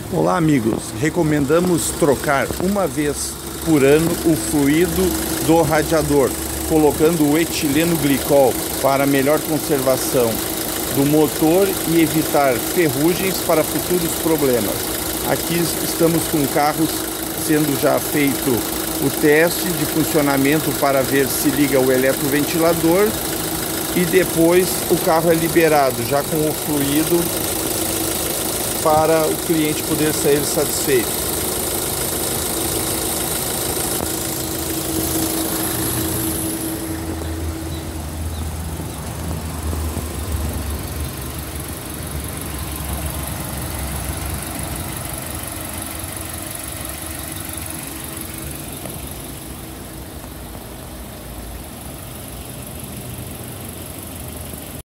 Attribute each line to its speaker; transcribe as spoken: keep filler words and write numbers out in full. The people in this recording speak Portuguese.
Speaker 1: Olá amigos, recomendamos trocar uma vez por ano o fluido do radiador, colocando o etileno glicol para melhor conservação do motor e evitar ferrugens para futuros problemas. Aqui estamos com carros sendo já feito o teste de funcionamento para ver se liga o eletroventilador e depois o carro é liberado já com o fluido para o cliente poder sair satisfeito.